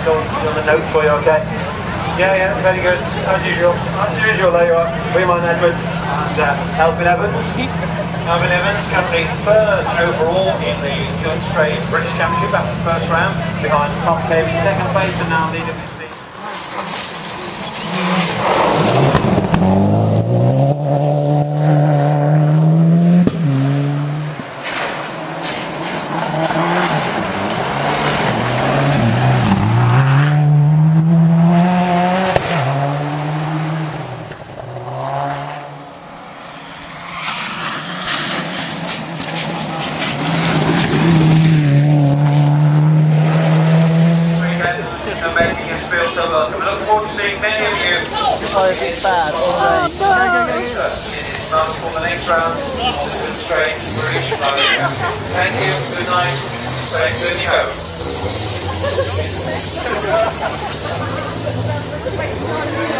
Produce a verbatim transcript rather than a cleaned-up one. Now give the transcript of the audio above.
on, on the note for you, okay? Yeah, yeah, very good. As usual. As usual, there you are. Freeman Edwards and uh, Elvin Evans. Elvin Evans currently third overall in the Field Straight British Championship after the first round, behind Tom Cave in second place and now leading this season. Welcome. I look forward to seeing many of you. Oh, it's bad already. Go, go, go, go. It is time for the next round of the Field Straight British Rally Championship. Thank you, good night, stay good, you go.